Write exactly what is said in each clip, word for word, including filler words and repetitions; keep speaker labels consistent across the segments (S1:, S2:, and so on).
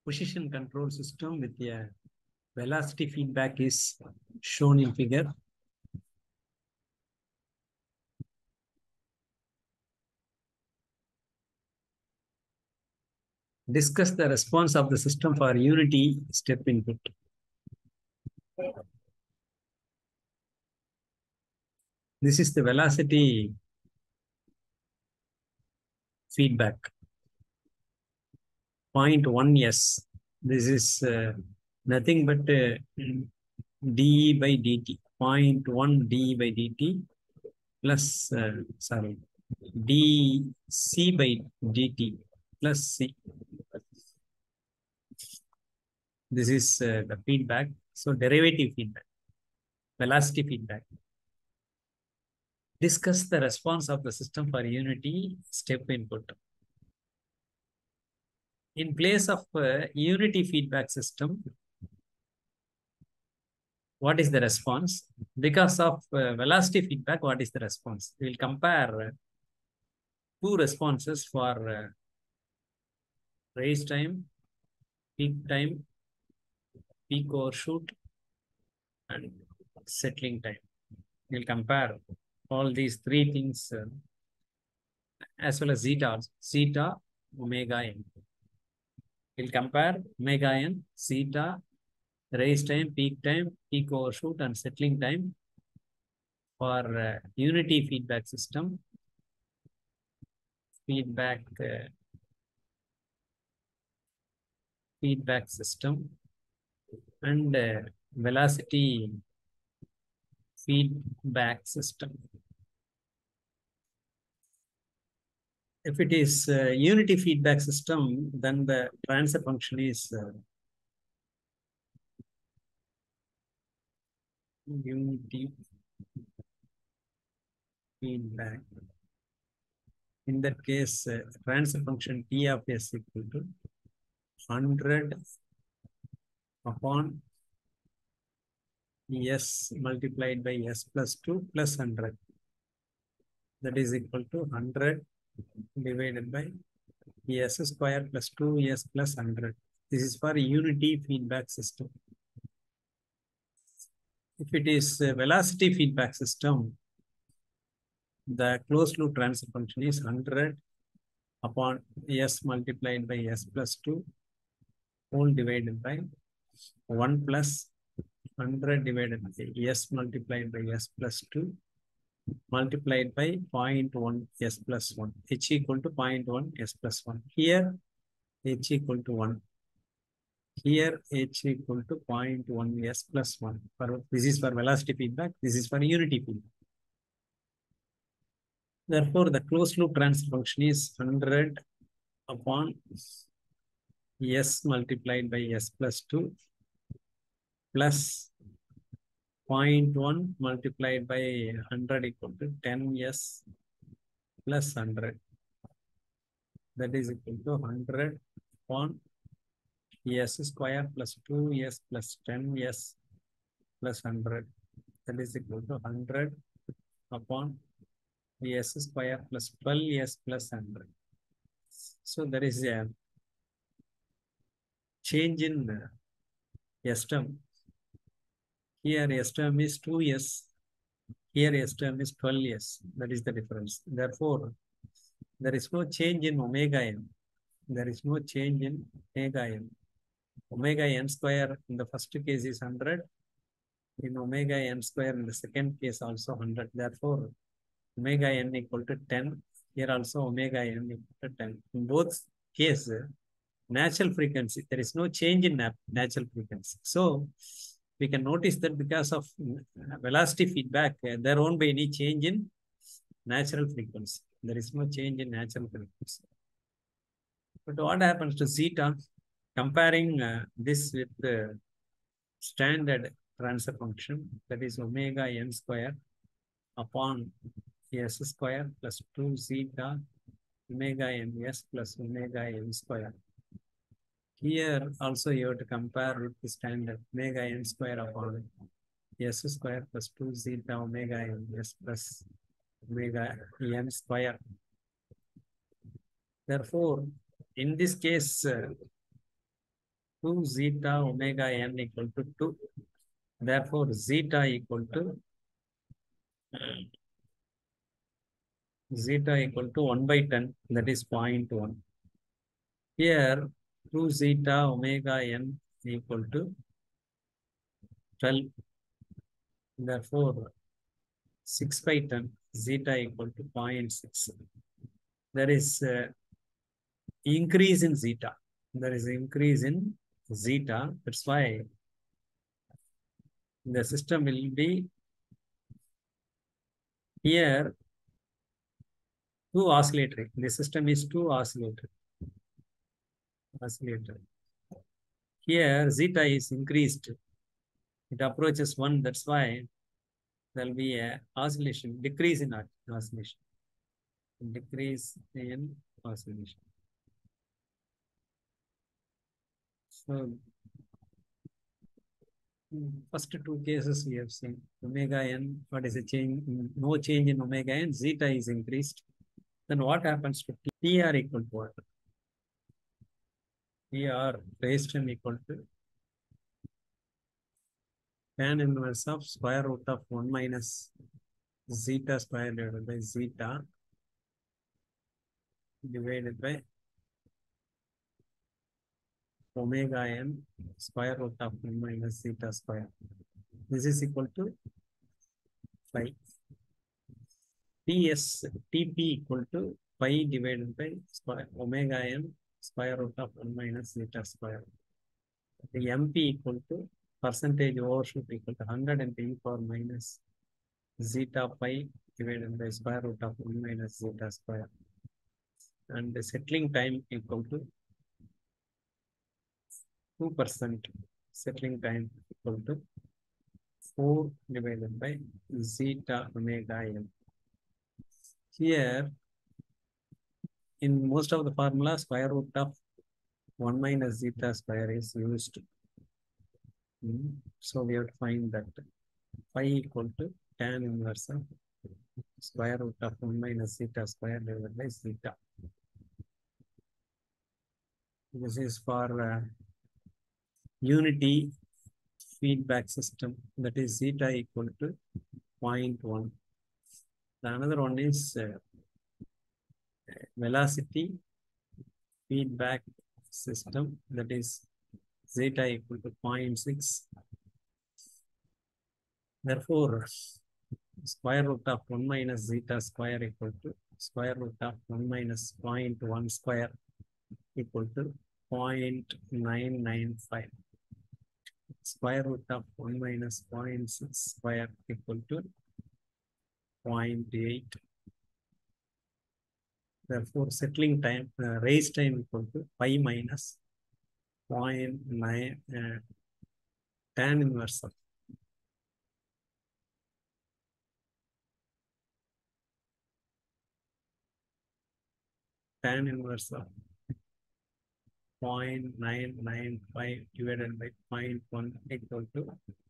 S1: position control system with a velocity feedback is shown in figure. Discuss the response of the system for unity step input. This is the velocity feedback. zero point one S. This is uh, nothing but uh, dE by dt. zero point one dE by dt plus, uh, sorry, dC by dt plus C. This is uh, the feedback. So derivative feedback, velocity feedback. Discuss the response of the system for unity step input. In place of uh, unity feedback system, what is the response? Because of uh, velocity feedback, what is the response? We will compare uh, two responses for uh, raise time, peak time, peak overshoot, and settling time. We will compare all these three things uh, as well as zeta, zeta, omega n. We will compare omega n, zeta, raise time, peak time, peak overshoot, and settling time for uh, unity feedback system. Feedback uh, feedback system and uh, velocity feedback system. If it is uh, unity feedback system, then the transfer function is uh, unity feedback. In that case, uh, transfer function T of S equal to one hundred upon S multiplied by S plus two plus one hundred. That is equal to one hundred divided by S square plus two S plus one hundred. This is for unity feedback system. If it is a velocity feedback system, the closed loop transfer function is one hundred upon S multiplied by S plus two whole divided by one plus one hundred divided by S multiplied by S plus two multiplied by zero point one S plus one, H equal to zero point one S plus one. Here, H equal to one. Here, H equal to zero point one S plus one. For, this is for velocity feedback. This is for unity feedback. Therefore, the closed loop transfer function is one hundred upon S multiplied by S plus two plus zero point one multiplied by one hundred equal to ten S plus one hundred. That is equal to one hundred upon S square plus two S plus ten S plus one hundred. That is equal to one hundred upon S square plus twelve S plus one hundred. So there is a change in S term. Here S term is two S. Here S term is twelve S. That is the difference. Therefore, there is no change in omega n. There is no change in omega n. Omega n square in the first case is one hundred. In omega n square in the second case also one hundred. Therefore, omega n equal to ten. Here also omega n equal to ten. In both cases, natural frequency, there is no change in natural frequency. So, we can notice that because of velocity feedback, there won't be any change in natural frequency. There is no change in natural frequency. But what happens to zeta? Comparing uh, this with the standard transfer function, that is omega n square upon S square plus two zeta omega n s plus omega n square. Here also you have to compare with the standard omega n square upon S square plus two zeta omega n s plus omega n square. Therefore, in this case, uh, two zeta omega n equal to two. Therefore, zeta equal to zeta equal to one by ten, that is zero point one. Here, two zeta omega n equal to twelve. Therefore, six by ten, zeta equal to zero point six. There is uh, increase in zeta. There is increase in zeta. That's why the system will be here two oscillatory. The system is two oscillatory. Oscillator. Here zeta is increased. It approaches one. That's why there will be a oscillation, decrease in oscillation. Decrease in oscillation. So first two cases we have seen omega n, what is a change? No change in omega n, zeta is increased. Then what happens to T R equal to what? T R raised n equal to tan inverse of square root of one minus zeta square divided by zeta divided by omega n square root of one minus zeta square. This is equal to five. Ts, Tp equal to pi divided by square omega n square root of one minus zeta square. The Mp equal to percentage overshoot equal to one hundred and e power minus zeta pi divided by square root of one minus zeta square. And the settling time equal to two percent. Settling time equal to four divided by zeta omega n. Here, in most of the formula, square root of one minus zeta square is used. Mm. So we have to find that phi equal to tan inverse of square root of one minus zeta square divided by zeta. This is for uh, unity feedback system, that is zeta equal to zero point one. The another one is uh, velocity feedback system, that is zeta equal to zero point six. Therefore, square root of one minus zeta square equal to square root of one minus zero point one square equal to zero point nine nine five. Square root of one minus zero point six square equal to zero point eight. Therefore, settling time, uh, raise time equal to pi minus zero point nine uh, tan inverse of tan inverse of zero point nine nine five divided by zero point one equal to,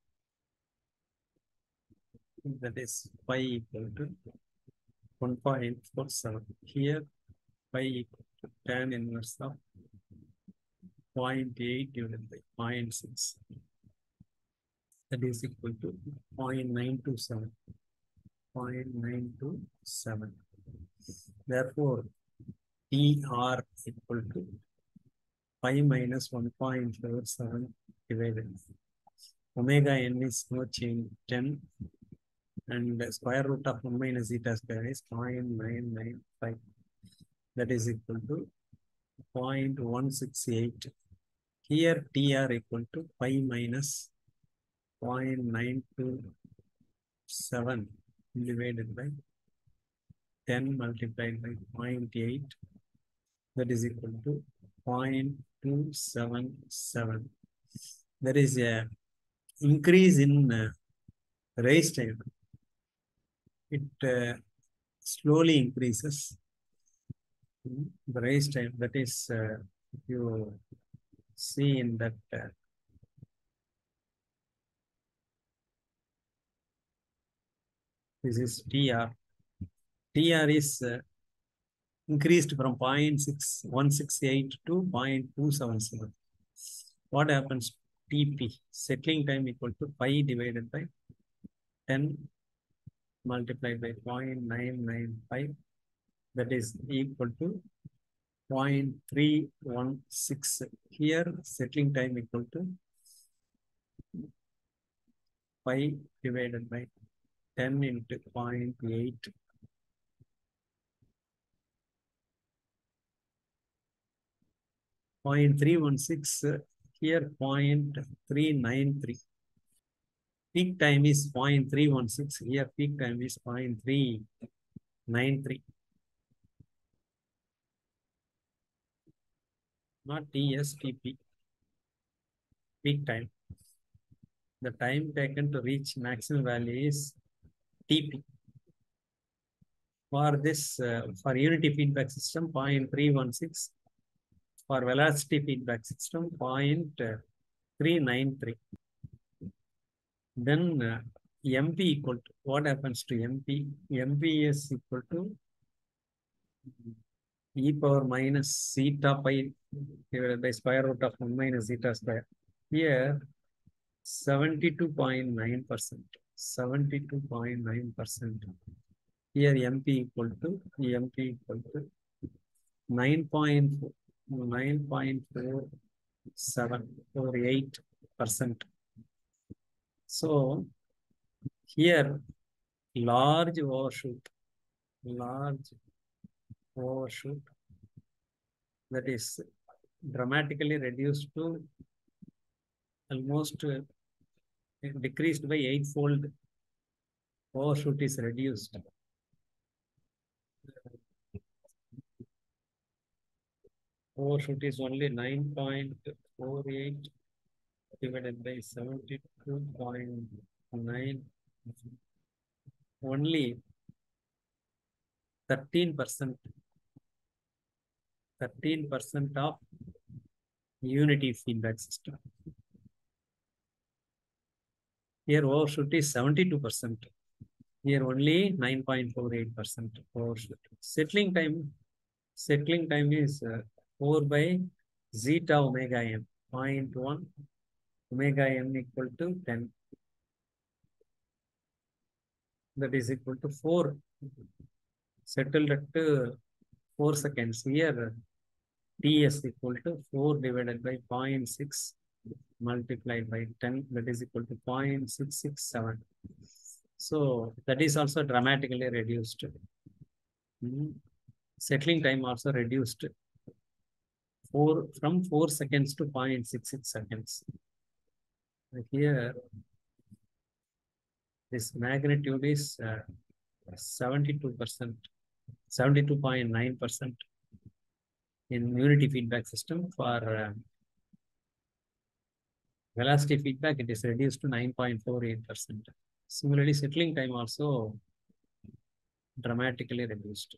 S1: that is pi equal to one point four seven. Here, pi equal to tan inverse of zero point eight divided by zero point six. That is equal to zero point nine two seven. zero point nine two seven. Therefore, T R equal to pi minus one point four seven divided. Omega n is no change, ten. And the square root of one minus zeta square is zero point nine nine five. That is equal to zero point one six eight. Here T R equal to pi minus zero point nine two seven divided by ten multiplied by zero point eight. That is equal to zero point two seven seven. There is a increase in uh, raise time. It uh, slowly increases. The raise time, that is, uh, if you see in that uh, this is T R. T R is uh, increased from zero point six one six eight to zero point two seven seven. what happens? T P, settling time equal to pi divided by ten multiplied by zero point nine nine five, that is equal to zero point three one six. Here, settling time equal to pi divided by ten into zero point eight. zero point three one six, here zero point three nine three. Peak time is zero point three one six, here peak time is zero point three nine three. Not T S, T P, peak time. The time taken to reach maximum value is T P. For this, uh, for unity feedback system, zero point three one six. For velocity feedback system, zero point three nine three. Then uh, M P equal to, what happens to M P? M P is equal to e power minus zeta pi divided by square root of one minus zeta square. Here, seventy-two point nine percent. seventy-two point nine percent. Here, M P equal to, M P equal to nine point four seven or eight percent. So, here, large overshoot, large overshoot, that is dramatically reduced to almost uh, decreased by eightfold. Overshoot is reduced. Overshoot is only nine point four eight divided by seventy-two point nine. Only thirteen percent. thirteen percent of unity feedback system. Here overshoot is seventy-two percent. Here only nine point four eight percent overshoot. Settling time, settling time is uh, four by zeta omega m, zero point one omega m equal to ten. That is equal to four. Settled at uh, four seconds. Here T S equal to four divided by zero point six multiplied by ten, that is equal to zero point six six seven. So that is also dramatically reduced. Mm. Settling time also reduced four, from four seconds to zero point six six seconds. Here, this magnitude is uh, seventy-two percent, seventy-two point nine percent in unity feedback system. For uh, velocity feedback, it is reduced to nine point four eight percent. Similarly, settling time also dramatically reduced.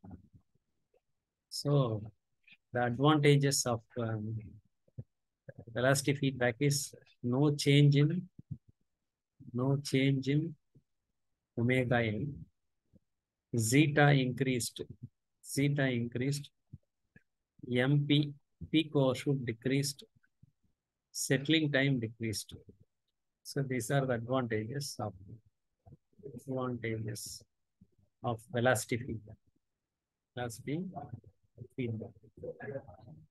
S1: So the advantages of um, velocity feedback is no change in no change in omega n, zeta increased, zeta increased, M P, peak overshoot decreased, settling time decreased. So these are the advantages of advantages of velocity feedback. Velocity feedback.